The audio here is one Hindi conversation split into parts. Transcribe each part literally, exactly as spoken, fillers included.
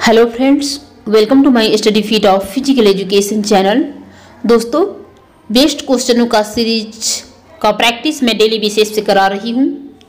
Hello friends, welcome to my study fit of physical education channel. दोस्तों, बेस्ट क्वेश्चनों का सीरीज का प्रैक्टिस मैं डेली बेसिस पे करा रही हूँ।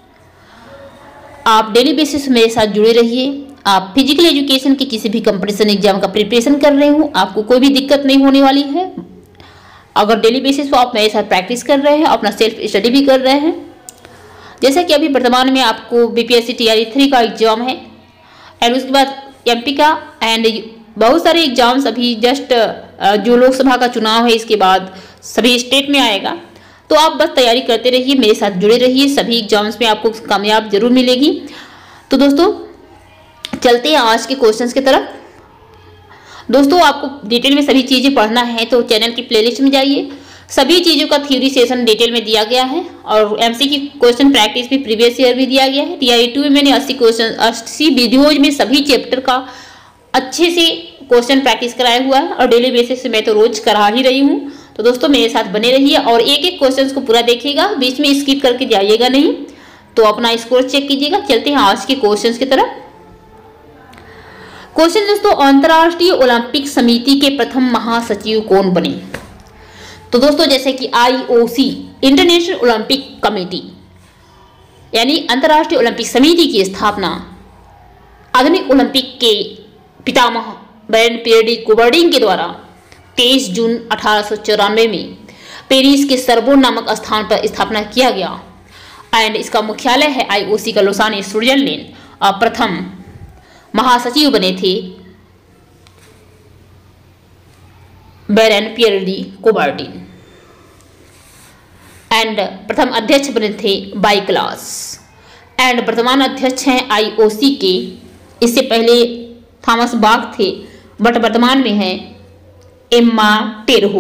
आप डेली बेसिस मेरे साथ जुड़े रहिए। आप फिजिकल एजुकेशन के किसी भी कंपटीशन एग्जाम का प्रिपरेशन कर रहे हो, आपको कोई भी दिक्कत नहीं होने वाली है अगर डेली बेसिस पर आप मेरे साथ प्रैक्टिस कर रहे हैं, अपना सेल्फ स्टडी भी कर रहे हैं। जैसा कि अभी वर्तमान में आपको बीपीएससी टीआरई थ्री का एग्जाम है एंड उसके बाद एमपी का एंड बहुत सारे एग्जाम्स अभी जस्ट जो लोकसभा का चुनाव है इसके बाद सभी स्टेट में आएगा, तो आप बस तैयारी करते रहिए, मेरे साथ जुड़े रहिए। सभी एग्जाम्स में आपको कामयाब जरूर मिलेगी। तो दोस्तों, चलते हैं आज के क्वेश्चंस की तरफ। दोस्तों, आपको डिटेल में सभी चीज़ें पढ़ना है तो चैनल की प्लेलिस्ट में जाइए। सभी चीज़ों का थ्योरी सेशन डिटेल में दिया गया है और एमसीक्यू क्वेश्चन प्रैक्टिस भी प्रीवियस ईयर भी दिया गया है। टीआरई टू में मैंने अस्सी क्वेश्चन अस्सी वीडियोज में सभी चैप्टर का अच्छे से क्वेश्चन प्रैक्टिस कराया हुआ है और डेली बेसिस से मैं तो रोज करा ही रही हूँ। तो दोस्तों, मेरे साथ बने रहिए और एक एक क्वेश्चन को पूरा देखिएगा, बीच में स्किप करके जाइएगा नहीं, तो अपना स्कोर चेक कीजिएगा। चलते हैं आज के क्वेश्चन की तरफ। क्वेश्चन दोस्तों, अंतर्राष्ट्रीय ओलंपिक समिति के प्रथम महासचिव कौन बने? तो दोस्तों, जैसे कि आईओसी इंटरनेशनल ओलंपिक कमेटी यानी अंतर्राष्ट्रीय ओलंपिक समिति की स्थापना आधुनिक ओलंपिक के पितामह बैरन पीयरे कुबर्टिन के द्वारा तेईस जून अठारह सौ चौरानवे में पेरिस के सरबोन नामक स्थान पर स्थापना किया गया एंड इसका मुख्यालय है आईओसी का लोसाने स्विट्जरलैंड। और प्रथम महासचिव बने थे बैरन पीयरे कुबर्टिन एंड प्रथम अध्यक्ष बने थे बाइक्लास एंड वर्तमान अध्यक्ष हैं आईओसी के। इससे पहले थॉमस बाक थे बट वर्तमान में है एम्मा टेरहो।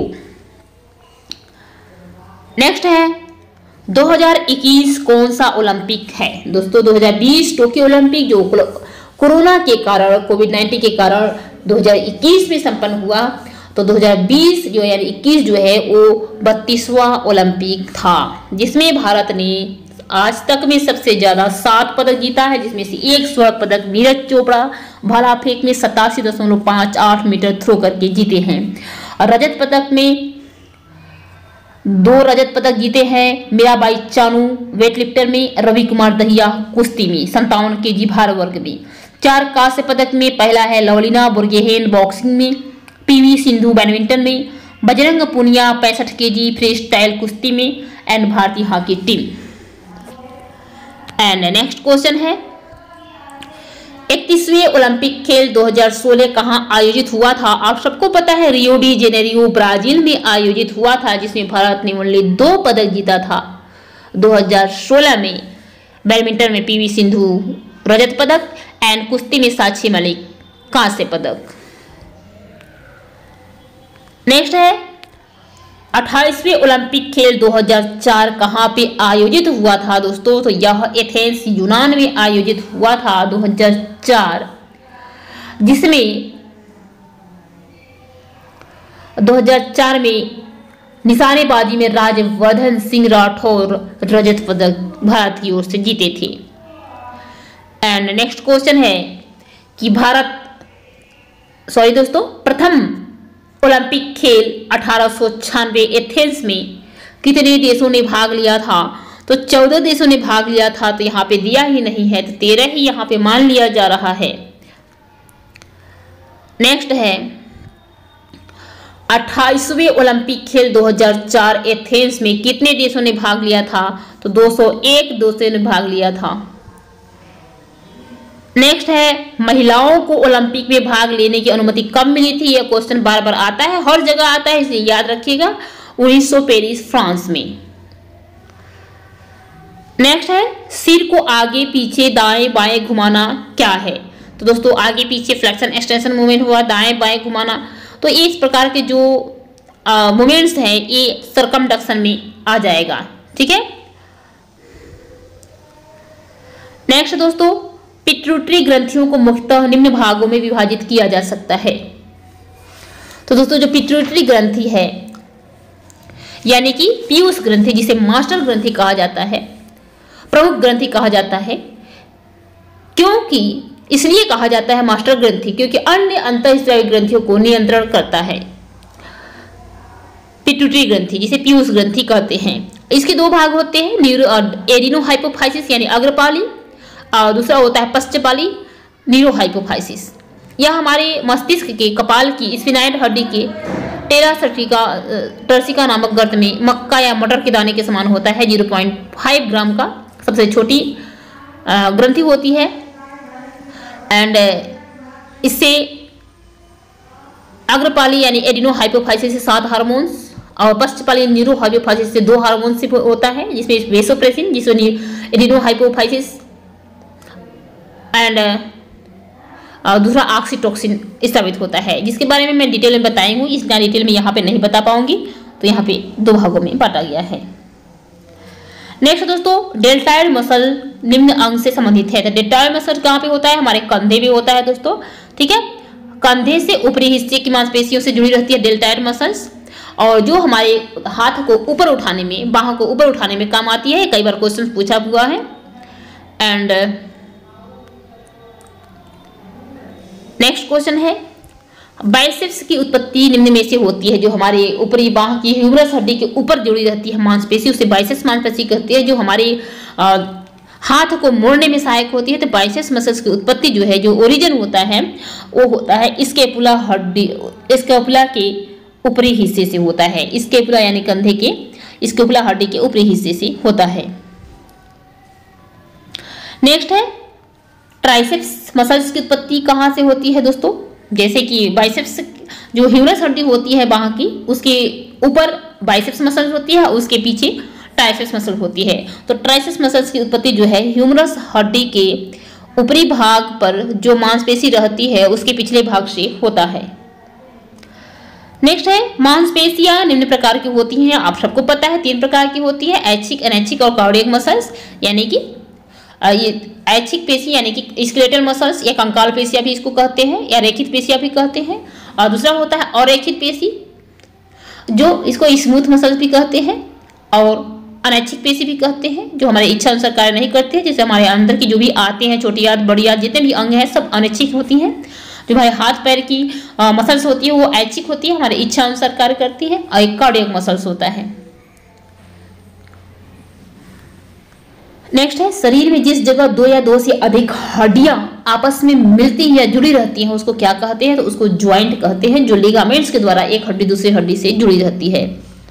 नेक्स्ट है दो हज़ार इक्कीस कौन सा ओलंपिक है? दोस्तों, दो हज़ार बीस टोक्यो ओलंपिक जो कोरोना के कारण कोविड नाइन्टीन के कारण दो हज़ार इक्कीस में संपन्न हुआ, तो दो हज़ार बीस जो यानी इक्कीस जो है वो बत्तीसवां ओलंपिक था जिसमें भारत ने आज तक में सबसे ज्यादा सात पदक जीता है, जिसमें से एक स्वर्ण पदक नीरज चोपड़ा भाला फेंक में सतासी दशमलव पाँच आठ मीटर थ्रो करके जीते हैं। और रजत पदक में दो रजत पदक जीते हैं मीराबाई चानू वेटलिफ्टर में, रवि कुमार दहिया कुश्ती में संतावन के जी भार वर्ग में, चार कांस्य पदक में पहला है लवलीना बुरगोहेन बॉक्सिंग में, पीवी सिंधु बैडमिंटन में, बजरंग पुनिया पैंसठ के जी फ्री स्टाइल कुश्ती में एंड भारतीय hockey team. And next question है इकतीसवें ओलंपिक खेल दो हज़ार सोलह कहां आयोजित हुआ था? आप सबको पता है रियो डी जेनेरियो ब्राजील में आयोजित हुआ था, जिसमें भारत ने ओनली दो पदक जीता था। दो हज़ार सोलह में बैडमिंटन में पीवी सिंधु रजत पदक एंड कुश्ती में साक्षी मलिक कांस्य पदक। नेक्स्ट है अट्ठाईसवें ओलंपिक खेल दो हज़ार चार कहां पे आयोजित हुआ था? दोस्तों, तो यह एथेंस यूनान में आयोजित हुआ था दो हज़ार चार, जिसमें दो हज़ार चार में निशानेबाजी में राज्यवर्धन सिंह राठौर रजत पदक भारत की ओर से जीते थे। एंड नेक्स्ट क्वेश्चन है कि भारत सॉरी दोस्तों प्रथम ओलंपिक खेल अठारह सौ छियानवे एथेंस में कितने देशों ने भाग लिया था? तो चौदह देशों ने भाग लिया था, तो यहाँ पे दिया ही नहीं है, तो तेरह ही यहाँ पे मान लिया जा रहा है। नेक्स्ट है अट्ठाईसवें ओलंपिक खेल दो हज़ार चार एथेंस में कितने देशों ने भाग लिया था? तो दो सौ एक देशों ने भाग लिया था। नेक्स्ट है महिलाओं को ओलंपिक में भाग लेने की अनुमति कब मिली थी? यह क्वेश्चन बार बार आता है, हर जगह आता है, इसलिए याद रखिएगा। उन्नीस सौ पेरिस फ्रांस में। नेक्स्ट है सिर को आगे पीछे दाएं बाएं घुमाना क्या है? तो दोस्तों, आगे पीछे फ्लेक्शन एक्सटेंशन मूवमेंट हुआ, दाएं बाएं घुमाना, तो इस प्रकार के जो मूवमेंट्स हैं ये सर्कमडक्शन में आ जाएगा। ठीक है। नेक्स्ट दोस्तों, पिट्यूटरी ग्रंथियों को मुख्यतः निम्न भागों में विभाजित किया जा सकता है। तो दोस्तों, जो पिट्यूटरी ग्रंथि है यानी कि पीयूष ग्रंथि, जिसे मास्टर ग्रंथि कहा जाता है, प्रमुख ग्रंथि कहा जाता है, क्योंकि इसलिए कहा जाता है मास्टर ग्रंथि, क्योंकि अन्य अंतःस्रावी ग्रंथियों को नियंत्रण करता है। पिट्यूटरी ग्रंथि जिसे पीयूष ग्रंथि कहते हैं। इसके दो भाग होते हैं, न्यूरो एडिनोहाइपोफाइसिस यानी अग्रपाली, और दूसरा होता है पश्चपाली न्यूरोहाइपोफाइसिस। यह हमारे मस्तिष्क के कपाल की स्फिनाइड हड्डी के टेरासर्टिका टर्सिका नामक गर्त में मक्का या मटर के दाने के समान होता है। ज़ीरो पॉइंट फाइव ग्राम का सबसे छोटी ग्रंथि होती है। एंड इससे अग्रपाली यानी एडिनोहाइपोफाइसिस से सात हार्मोन्स और पश्चपाली न्यूरोहाइपोफाइसिस से दो हार्मोन से होता है, जिसमें वेसोप्रेसिन जिसमें एडिनोहाइपोफाइसिस एंड दूसरा ऑक्सीटोसिन स्थापित होता है, जिसके बारे में मैं डिटेल में बताई हूँ। इतना डिटेल में यहाँ पे नहीं बता पाऊंगी, तो यहाँ पे दो भागों में बांटा गया है। नेक्स्ट दोस्तों, डेल्टाइड मसल निम्न अंग से संबंधित है। तो डेल्टाइड मसल कहाँ पे होता है? हमारे कंधे में होता है दोस्तों, ठीक है। कंधे से ऊपरी हिस्से की मांसपेशियों से जुड़ी रहती है डेल्टाइड मसल्स, और जो हमारे हाथ को ऊपर उठाने में, बाहों को ऊपर उठाने में काम आती है। कई बार क्वेश्चन पूछा हुआ है। एंड नेक्स्ट क्वेश्चन है, बाइसेप्स की उत्पत्ति निम्न में से होती है। जो हमारे ऊपरी बाह की ह्यूमरस हड्डी के ऊपर जुड़ी रहती है मांसपेशी, उसे बाइसेप्स मांसपेशी कहती है। जो हमारे आ, हाथ को मोड़ने में सहायक होती है। तो बाइसेप्स मसल्स की उत्पत्ति जो है, जो ओरिजिन होता है, वो होता है स्कैपुला हड्डी, स्कैपुला के ऊपरी हिस्से से होता है। स्कैपुला यानी कंधे के स्कैपुला हड्डी के ऊपरी हिस्से से होता है। नेक्स्ट है, ट्राइसेप्स मसल्स की उत्पत्ति कहाँ से होती है दोस्तों? जैसे कि बाइसेप्स जो ह्यूमरस हड्डी होती है बाह की, उसके ऊपर बाइसेप्स मसल होती है, उसके पीछे ट्राइसेप्स मसल होती है। तो ट्राइसेप्स मसल्स की उत्पत्ति जो है ह्यूमरस हड्डी के ऊपरी भाग पर जो मांसपेशी रहती है उसके पिछले भाग से होता है। नेक्स्ट है, मांसपेशियां निम्न प्रकार की होती हैं। आप सबको पता है तीन प्रकार की होती है, ऐच्छिक, अनैच्छिक और कार्डियक मसल्स। यानी कि ये ऐच्छिक पेशी यानी कि स्केलेटल मसल्स या कंकाल पेशियां भी इसको कहते हैं, या रेखित पेशियां भी कहते हैं। और दूसरा होता है अरेखित पेशी, जो इसको स्मूथ मसल्स भी कहते हैं, और अनैच्छिक पेशी भी कहते हैं, जो हमारे इच्छा अनुसार कार्य नहीं करते हैं। जैसे हमारे अंदर की जो भी आते हैं, छोटी आंत, बड़ी आंत, जितने भी अंग हैं सब अनैच्छिक होती हैं। जो हमारे हाथ पैर की मसल्स होती है वो ऐच्छिक होती है, हमारे इच्छा अनुसार कार्य करती है। और एक कार्डियक मसल्स होता है। नेक्स्ट है, शरीर में जिस जगह दो या दो से अधिक हड्डियां आपस में मिलती या जुड़ी रहती हैं उसको क्या कहते हैं? तो उसको ज्वाइंट कहते हैं, जो लिगामेंट्स के द्वारा एक हड्डी दूसरी हड्डी से जुड़ी रहती है।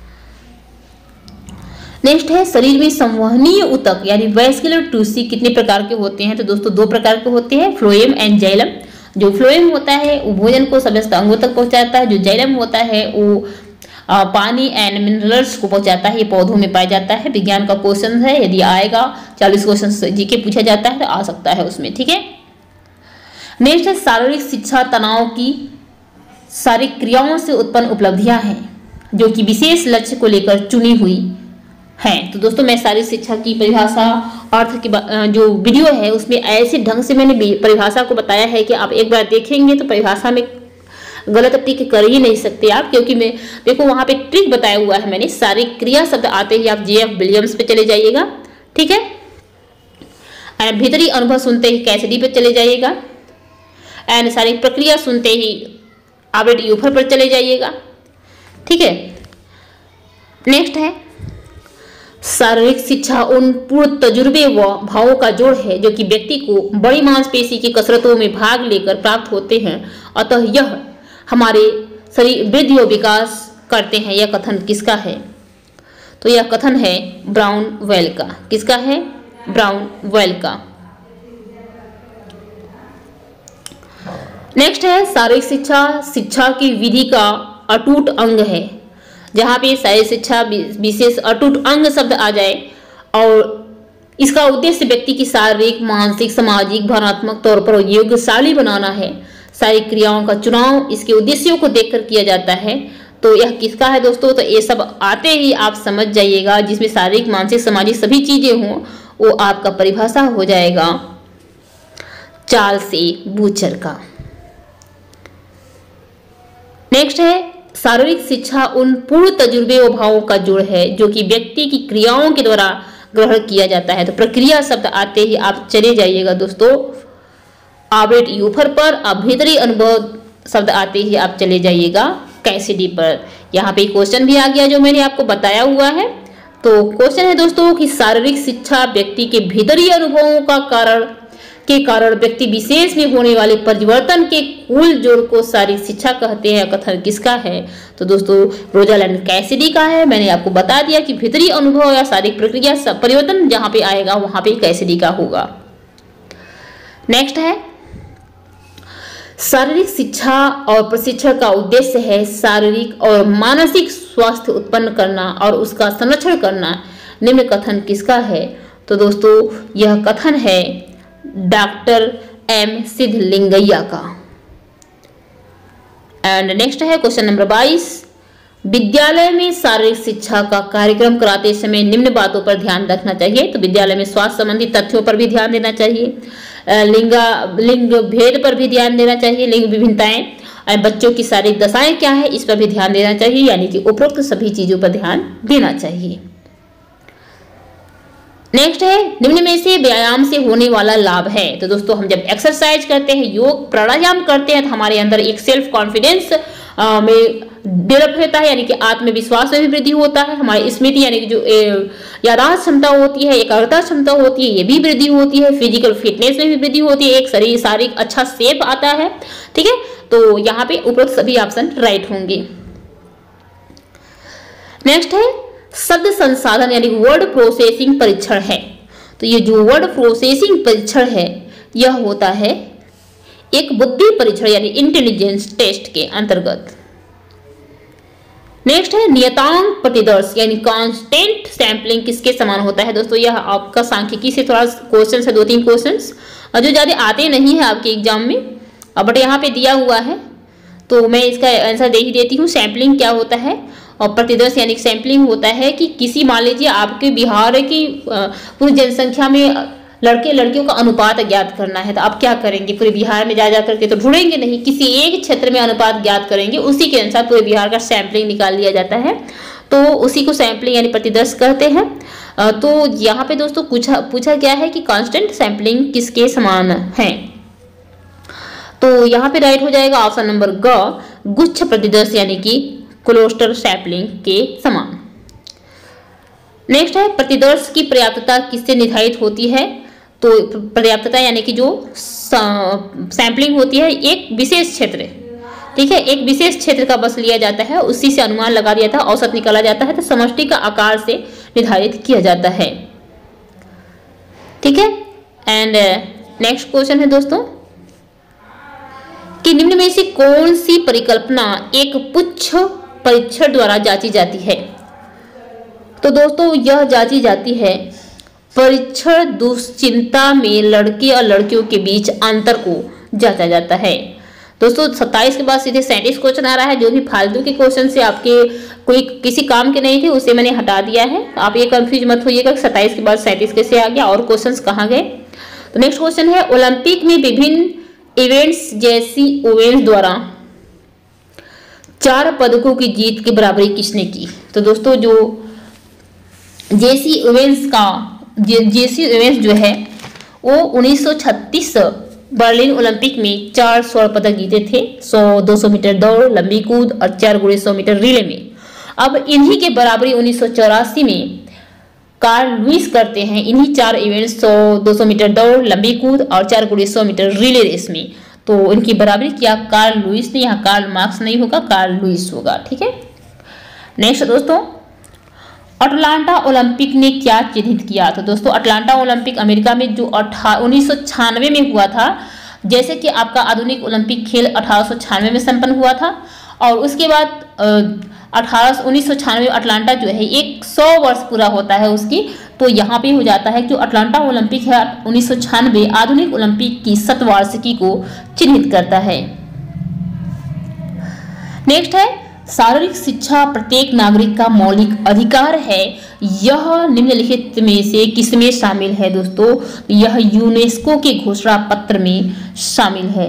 नेक्स्ट है, शरीर में संवहनीय ऊतक यानी वैस्कुलर टिश्यू कितने प्रकार के होते हैं? तो दोस्तों दो प्रकार के होते हैं, फ्लोएम एंड जाइलम। जो फ्लोएम होता है वो भोजन को समस्त अंगों तक पहुंचाता है। जो जाइलम होता है वो आ, पानी एंड मिनरल्स को पहुंचाता है। ये पौधों में पाया जाता है। विज्ञान का क्वेश्चन है, यदि आएगा चालीस क्वेश्चन जीके पूछा जाता है तो आ सकता है उसमें, ठीक है। नेक्स्ट है, शारीरिक शिक्षा तनाव की शारीरिक क्रियाओं से उत्पन्न उपलब्धियां हैं जो कि विशेष लक्ष्य को लेकर चुनी हुई हैं। तो दोस्तों मैं शारीरिक शिक्षा की परिभाषा अर्थ की जो वीडियो है उसमें ऐसे ढंग से मैंने परिभाषा को बताया है कि आप एक बार देखेंगे तो परिभाषा में गलत टिक कर ही नहीं सकते आप, क्योंकि मैं देखो वहां पे ट्रिक बताया हुआ है मैंने। शारीरिक क्रिया शब्द आते ही आप जे एफ विलियम्स पे चले जाइएगा, ठीक है। भीतरी अनुभव सुनते ही कैसिडी पे चले जाइएगा। एंड शारीरिक प्रक्रिया सुनते ही आल्बर्ट यूफर पर चले जाइएगा, ठीक है। नेक्स्ट है, शारीरिक शिक्षा उन पूर्ण तजुर्बे व भावों का जोड़ है जो कि व्यक्ति को बड़ी मांसपेशी की कसरतों में भाग लेकर प्राप्त होते हैं। अतः यह हमारे शरीर वृद्धि और विकास करते हैं। यह कथन किसका है? तो यह कथन है ब्राउन वेल का। किसका है? ब्राउन वेल का। नेक्स्ट है, शारीरिक शिक्षा शिक्षा की विधि का अटूट अंग है। जहाँ पे शारीरिक शिक्षा विशेष अटूट अंग शब्द आ जाए और इसका उद्देश्य व्यक्ति की शारीरिक, मानसिक, सामाजिक, भावनात्मक तौर पर योग्यशाली बनाना है। शारीरिक क्रियाओं का चुनाव इसके उद्देश्यों को देखकर किया जाता है। तो यह किसका है दोस्तों? तो ये सब आते ही आप समझ जाइएगा, जिसमें शारीरिक, मानसिक, सामाजिक सभी चीजें हों, वो आपका परिभाषा हो जाएगा चार्ल्स ए बूचर का। नेक्स्ट है, शारीरिक शिक्षा उन पूर्ण तजुर्बे और भावों का जोड़ है जो कि व्यक्ति की क्रियाओं के द्वारा ग्रहण किया जाता है। तो प्रक्रिया शब्द आते ही आप चले जाइएगा दोस्तों आबरेट यूफर पर। अब भीतरी अनुभव शब्द आते ही आप चले जाइएगा कैसिडी पर। यहाँ पे क्वेश्चन भी आ गया जो मैंने आपको बताया हुआ है। तो क्वेश्चन है दोस्तों कि शारीरिक शिक्षा व्यक्ति के भीतरी अनुभवों का कारण के कारण व्यक्ति विशेष में होने वाले परिवर्तन के कुल जोड़ को शारीरिक शिक्षा कहते हैं। कथन किसका है? तो दोस्तों रोजालैंड कैसिडी का है। मैंने आपको बता दिया कि भीतरी अनुभव या शारीरिक प्रक्रिया सब परिवर्तन जहां पे आएगा वहां पे कैसिडी का होगा। नेक्स्ट है शारीरिक शिक्षा और प्रशिक्षण का उद्देश्य है शारीरिक और मानसिक स्वास्थ्य उत्पन्न करना और उसका संरक्षण करना। निम्न कथन किसका है? तो दोस्तों यह कथन है डॉक्टर एम सिद्धलिंगैया का। एंड नेक्स्ट है क्वेश्चन नंबर बाईस, विद्यालय में शारीरिक शिक्षा का कार्यक्रम कराते समय निम्न बातों पर ध्यान रखना चाहिए। तो विद्यालय में स्वास्थ्य संबंधी तथ्यों पर भी ध्यान देना चाहिए, लिंगा लिंग भेद पर भी ध्यान देना चाहिए, लिंग विभिन्नताएं, बच्चों की शारीरिक दशाएं क्या है इस पर भी ध्यान देना चाहिए, यानी कि उपरोक्त सभी चीजों पर ध्यान देना चाहिए। नेक्स्ट है निम्न में से व्यायाम से होने वाला लाभ है। तो दोस्तों हम जब एक्सरसाइज करते हैं, योग प्राणायाम करते हैं, तो हमारे अंदर एक सेल्फ कॉन्फिडेंस में डेवलप होता है, यानी कि आत्मविश्वास में भी वृद्धि होता है। हमारी स्मृति यानी कि जो याददाश्त क्षमता होती है, एकाग्रता क्षमता होती है, ये भी वृद्धि होती है। फिजिकल फिटनेस में भी वृद्धि होती है, एक शरीर शारीरिक अच्छा शेप आता है। ठीक है, तो यहाँ पे उपरोक्त सभी ऑप्शन राइट होंगे। नेक्स्ट है शब्द संसाधन यानी वर्ड प्रोसेसिंग परीक्षण है। तो ये जो वर्ड प्रोसेसिंग परीक्षण है यह होता है एक बुद्धि परीक्षण यानी इंटेलिजेंस टेस्ट के अंतर्गत। नेक्स्ट है नियतांक प्रतिदर्श यानी कांस्टेंट सैंपलिंग किसके समान होता है? दोस्तों यह आपका सांख्यिकी से थोड़ा क्वेश्चन है, दो तीन क्वेश्चन जो ज्यादा आते नहीं है आपके एग्जाम में, बट यहाँ पे दिया हुआ है तो मैं इसका आंसर दे ही देती हूँ। सैंपलिंग क्या होता है और प्रतिदर्श यानी सैंपलिंग होता है कि किसी मान लीजिए आपके बिहार की पूरी जनसंख्या में लड़के लड़कियों का अनुपात ज्ञात करना है, तो आप क्या करेंगे? पूरे बिहार में जा जा करके तो ढूंढेंगे नहीं, किसी एक क्षेत्र में अनुपात ज्ञात करेंगे, उसी के अनुसार पूरे बिहार का सैंपलिंग निकाल लिया जाता है, तो उसी को सैंपलिंग यानी प्रतिदर्श कहते हैं। तो यहाँ पे दोस्तों पूछा पूछा गया है कि कांस्टेंट सैंपलिंग किसके समान है? तो यहाँ पे राइट हो जाएगा ऑप्शन नंबर ग, गुच्छ प्रतिदर्श यानी कि क्लस्टर सैंपलिंग के समान। नेक्स्ट है प्रतिदर्श की पर्याप्तता किससे निर्धारित होती है? तो पर्याप्तता यानी कि जो सैंपलिंग होती है एक विशेष क्षेत्र, ठीक है, एक विशेष क्षेत्र का बस लिया जाता है, उसी से अनुमान लगा दिया था, औसत निकाला जाता है, तो समष्टि का आकार से निर्धारित किया जाता है। ठीक है, एंड नेक्स्ट क्वेश्चन है दोस्तों कि निम्न में से कौन सी परिकल्पना एक पुच्छ परीक्षण द्वारा जांची जाती है? तो दोस्तों यह जांची जाती है परीक्षण दुश्चिंता में लड़के और लड़कियों के बीच अंतर को जांचा जाता है। दोस्तों सत्ताईस के बाद सीधे सैंतीस क्वेश्चन आ रहा है, जो भी फालतू के क्वेश्चन से आपके कोई किसी काम के नहीं थे उसे मैंने हटा दिया है। आप ये कंफ्यूज मत होइएगा कि सत्ताईस के बाद सैंतीस कैसे आ गया और क्वेश्चन कहाँ गए। तो नेक्स्ट क्वेश्चन है ओलंपिक में विभिन्न इवेंट्स जैसी ओवेंस द्वारा चार पदकों की जीत की बराबरी किसने की? तो दोस्तों जो जेसी इवेंट्स का जेसी इवेंट्स जो है वो उन्नीस सौ छत्तीस बर्लिन ओलंपिक में चार स्वर्ण पदक जीते थे, सौ दो सौ मीटर दौड़, लंबी कूद और चार गुणे सौ मीटर रिले में। अब इन्हीं के बराबरी उन्नीस सौ चौरासी में कार्ल लुईस करते हैं, इन्हीं चार इवेंट्स सौ दो सौ मीटर दौड़, लंबी कूद और चार गुणे सौ मीटर रिले रेस में। तो इनकी बराबरी किया कार्ल लुईस ने, यहाँ कार्ल मार्क्स नहीं होगा, कार्ल लुईस होगा। ठीक है, नेक्स्ट दोस्तों अटलांटा ओलंपिक ने क्या चिन्हित किया? तो दोस्तों अटलांटा ओलंपिक अमेरिका में जो उन्नीस सौ छियानवे में हुआ था, जैसे कि आपका आधुनिक ओलंपिक खेल अठारह सौ छियानवे में संपन्न हुआ था, और उसके बाद अठारह उन्नीस सौ छियानवे अटलांटा जो है एक सौ वर्ष पूरा होता है उसकी, तो यहाँ पे हो जाता है जो अटलांटा ओलंपिक है उन्नीस सौ छियानवे आधुनिक ओलंपिक की शतवार्षिकी को चिन्हित करता है। नेक्स्ट है शारीरिक शिक्षा प्रत्येक नागरिक का मौलिक अधिकार है, यह निम्नलिखित में से किसमें शामिल है? दोस्तों यह यूनेस्को के घोषणा पत्र में शामिल है।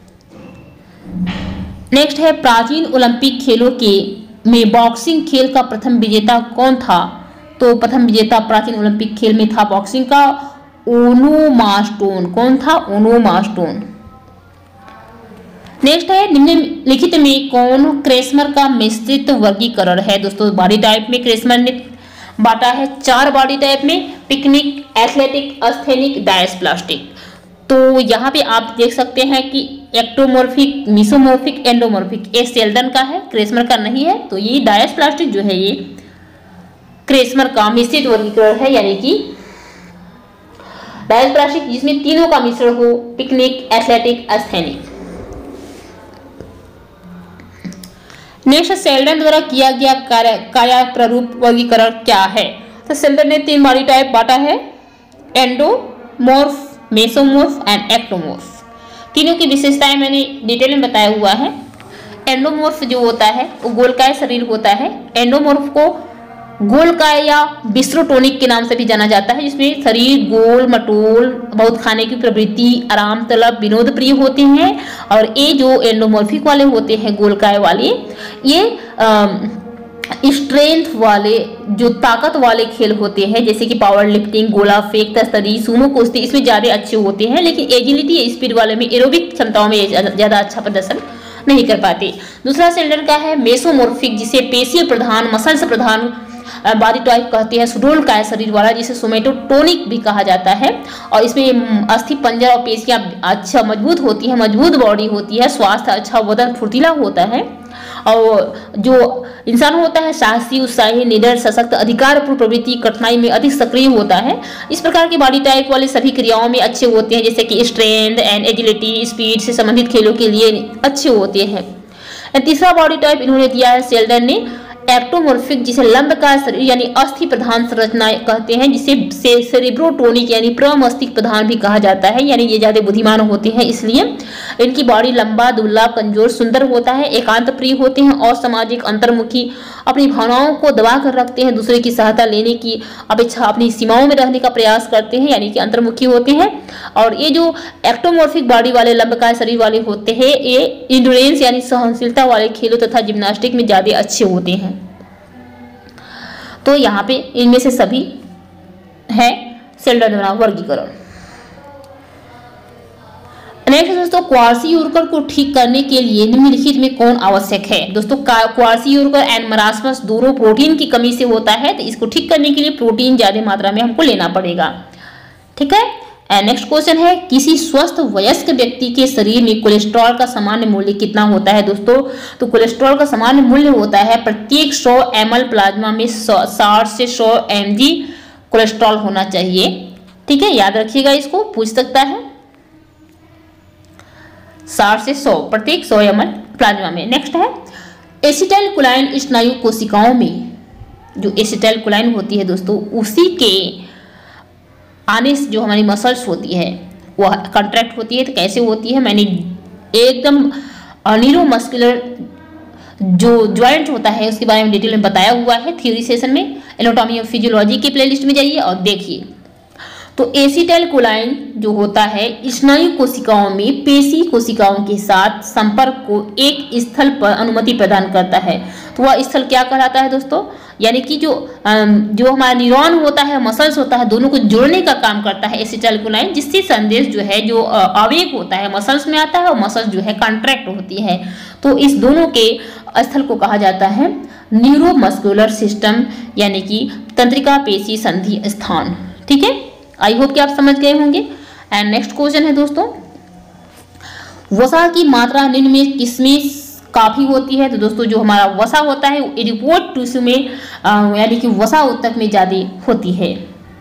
नेक्स्ट है प्राचीन ओलंपिक खेलों के में बॉक्सिंग खेल का प्रथम विजेता कौन था? तो प्रथम विजेता प्राचीन ओलंपिक खेल में था बॉक्सिंग का ओनोमास्टोन। कौन था? ओनोमास्टोन। नेक्स्ट है निम्नलिखित में कौन क्रेस्मर का मिश्रित वर्गीकरण है। दोस्तों बॉडी टाइप में क्रेस्मर ने बांटा है चार बॉडी टाइप में, पिकनिक, एथलेटिक, अस्थेनिक, डायस्प्लास्टिक। तो यहाँ पे आप देख सकते हैं कि एक्टोमॉर्फिक, मिसोमॉर्फिक, एंडोमॉर्फिक, ये सेल्डन का है, क्रेस्मर का नहीं है। तो ये डायस्प्लास्टिक जो है ये क्रेस्मर का मिश्रित वर्गीकरण है, यानी कि डायस्प्लास्टिक जिसमें तीनों का मिश्रण हो, pyknic, athletic, asthenic. Next, Sheldon द्वारा किया गया कार्य कार्याप्ररूप वर्गीकरण क्या है। तो सेल्डन ने तीन बॉडी टाइप बांटा है, एंडोमॉर्फ, मेसोमॉर्फ एंड एक्टोमॉर्फ। तीनों की विशेषताएं मैंने डिटेल में बताया हुआ है। एंडोमॉर्फ जो होता है वो गोलकाय शरीर होता है। एंडोमॉर्फ को गोलकाय या विस्ट्रोटोनिक के नाम से भी जाना जाता है, जिसमें शरीर गोल मटोल, बहुत खाने की प्रवृत्ति, आराम तलब, विनोद प्रिय होते हैं। और ये जो एंडोमॉर्फिक वाले होते हैं, गोलकाय वाले, ये स्ट्रेंथ वाले, जो ताकत वाले खेल होते हैं, जैसे कि पावर लिफ्टिंग, गोला फेंक, तस्तरी, सुमो कुश्ती, इसमें ज्यादा अच्छे होते हैं। लेकिन एजिलिटी, स्पीड वाले में, एरोबिक क्षमताओं में ज्यादा अच्छा प्रदर्शन नहीं कर पाते। दूसरा सेल्डन का है मेसोमॉर्फिक, जिसे पेशीय प्रधान, मसल्स प्रधान बॉडी टाइप कहते हैं, सुडोल काय शरीर वाला, जिसे सोमेटोटोनिक भी कहा जाता है। और इसमें अस्थि पंजर और पेशियां अच्छा मजबूत होती है, मजबूत बॉडी होती है, स्वास्थ्य अच्छा, बदन फुर्तीला होता है। और जो इंसान होता है साहसी, उत्साही, निडर, सशक्त, अधिकारपूर्ण प्रवृत्ति, कठिनाई में अधिक सक्रिय होता है। इस प्रकार के बॉडी टाइप वाले सभी क्रियाओं में अच्छे होते हैं, जैसे कि स्ट्रेंथ एंड एजिलिटी, स्पीड से संबंधित खेलों के लिए अच्छे होते हैं। तीसरा बॉडी टाइप इन्होंने दिया है सेल्डन ने एक्टोमॉर्फिक, जिसे लंबकाय शरीर यानी अस्थि प्रधान संरचना कहते हैं, जिसे सेरेब्रोटोनिक यानी प्रमस्तिष्क प्रधान भी कहा जाता है, यानी ये ज्यादा बुद्धिमान होते हैं, इसलिए इनकी बॉडी लंबा, दुबला, कमजोर, सुंदर होता है, एकांत प्रिय होते हैं और सामाजिक, अंतर्मुखी, अपनी भावनाओं को दबा कर रखते हैं, दूसरे की सहायता लेने की अपेक्षा अपनी सीमाओं में रहने का प्रयास करते हैं, यानी कि अंतर्मुखी होते हैं। और ये जो एक्टोमॉर्फिक बॉडी वाले, लंबकाय शरीर वाले होते हैं, ये इंड्योरेंस यानी सहनशीलता वाले खेलों तथा जिम्नास्टिक में ज्यादा अच्छे होते हैं। तो यहाँ पे इनमें से सभी है सेल्डन द्वारा वर्गीकरण। नेक्स्ट दोस्तों, क्वार्सियोरकर को ठीक करने के लिए निम्नलिखित में कौन आवश्यक है। दोस्तों क्वार्सियोरकर एंड मरास्मस दोनों प्रोटीन की कमी से होता है, तो इसको ठीक करने के लिए प्रोटीन ज्यादा मात्रा में हमको लेना पड़ेगा। ठीक है। एंड नेक्स्ट क्वेश्चन है, किसी स्वस्थ वयस्क व्यक्ति के शरीर में कोलेस्ट्रॉल का सामान्य मूल्य कितना होता है। दोस्तों तो कोलेस्ट्रॉल का सामान्य मूल्य होता है प्रत्येक सौ एम एल प्लाज्मा में साठ से सौ एम जी कोलेस्ट्रॉल होना चाहिए। ठीक है, याद रखिएगा, इसको पूछ सकता है, साठ से सौ प्रत्येक सौ एम एल प्लाज्मा में। नेक्स्ट है, एसिटाइल कोलाइन स्नायु कोशिकाओं में, जो एसिटाइल कोलाइन होती है दोस्तों, उसी के आने से जो हमारी मसल्स होती है वो कंट्रैक्ट होती है। तो कैसे होती है, मैंने एकदम न्यूरोमस्कुलर जो ज्वाइंट होता है उसके बारे में डिटेल में बताया हुआ है थ्योरी सेशन में। एनाटॉमी ऑफ फिजियोलॉजी के प्लेलिस्ट में जाइए और देखिए। तो एसिटाइल कोलाइन जो होता है स्नायु कोशिकाओं में पेशी कोशिकाओं के साथ संपर्क को एक स्थल पर अनुमति प्रदान करता है। तो वह स्थल क्या कहलाता है दोस्तों, यानी कि जो जो हमारा न्यूरॉन होता है, मसल्स होता है, दोनों को जोड़ने का काम करता है एसिटाइल कोलाइन, जिससे संदेश जो है जो आवेग होता है मसल्स में आता है और मसल्स जो है कॉन्ट्रैक्ट होती है। तो इस दोनों के स्थल को कहा जाता है न्यूरोमस्कुलर सिस्टम, यानी कि तंत्रिका पेशी संधि स्थान। ठीक है, आई होप कि आप समझ गए होंगे। एंड नेक्स्ट क्वेश्चन है दोस्तों, वसा की मात्रा निम्न में किसमें काफी होती है। तो दोस्तों जो हमारा वसा होता है वो एडिपोइड टिश्यू में यानी कि वसा ऊतक में ज्यादा होती है।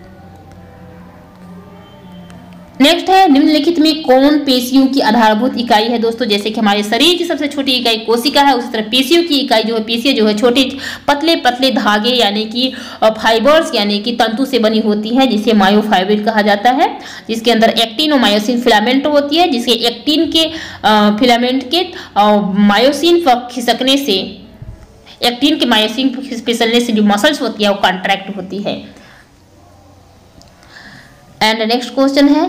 नेक्स्ट है, निम्नलिखित में कौन पेशियों की आधारभूत इकाई है। दोस्तों जैसे कि हमारे शरीर की सबसे छोटी इकाई कोशिका है, उसी तरह पेशियों की इकाई जो है, पेशियां जो है छोटे पतले पतले धागे यानी कि फाइबर्स यानी कि तंतु से बनी होती है, जिसे मायोफाइबर कहा जाता है, जिसके अंदर एक्टिन और मायोसिन फिलामेंट होती है, जिसके एक्टिन के फिलामेंट के मायोसिन पर खिसकने से, एक्टिन के मायोसिन पर फिसलने से जो मसल्स होती है वो कॉन्ट्रैक्ट होती है। एंड नेक्स्ट क्वेश्चन है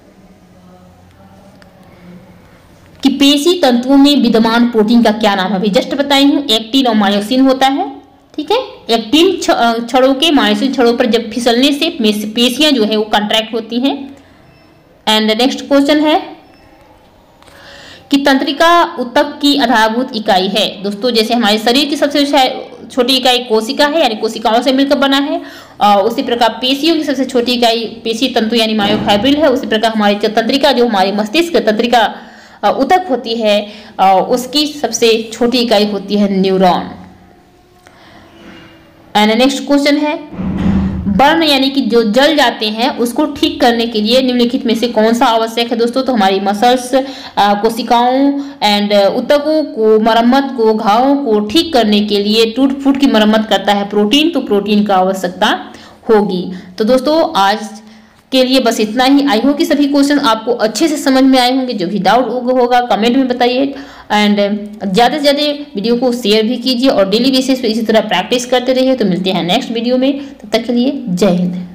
कि पेशी तंतुओं में विद्यमान प्रोटीन का क्या नाम है। अभी जस्ट बताई हूं, एक्टिन और मायोसिन होता है। ठीक है, एक्टिन छड़ों के मायोसिन छड़ों पर जब फिसलने से पेशियां जो है वो कॉन्ट्रैक्ट होती हैं। एंड नेक्स्ट क्वेश्चन है, कि तंत्रिका ऊतक की आधारभूत इकाई है। दोस्तों जैसे हमारे शरीर की सबसे छोटी इकाई कोशिका है, यानी कोशिकाओं से मिलकर बना है, और उसी प्रकार पेशियों की सबसे छोटी इकाई पेशी तंतु यानी मायोफाइब्रिल है। उसी प्रकार हमारी तंत्रिका जो हमारे मस्तिष्क तंत्रिका ऊतक होती है, उसकी सबसे छोटी इकाई होती है न्यूरॉन। एंड नेक्स्ट क्वेश्चन है, बर्न यानी कि जो जल जाते हैं उसको ठीक करने के लिए निम्नलिखित में से कौन सा आवश्यक है। दोस्तों तो हमारी मसल्स, कोशिकाओं एंड ऊतकों को मरम्मत को, घावों को ठीक करने के लिए टूट फूट की मरम्मत करता है प्रोटीन, तो प्रोटीन का आवश्यकता होगी। तो दोस्तों आज के लिए बस इतना ही। आई होप कि सभी क्वेश्चन आपको अच्छे से समझ में आए होंगे। जो भी डाउट होगा कमेंट में बताइए, एंड ज़्यादा से ज़्यादा वीडियो को शेयर भी कीजिए और डेली बेसिस पे इसी तरह प्रैक्टिस करते रहिए। तो मिलते हैं नेक्स्ट वीडियो में, तब तक के लिए जय हिंद।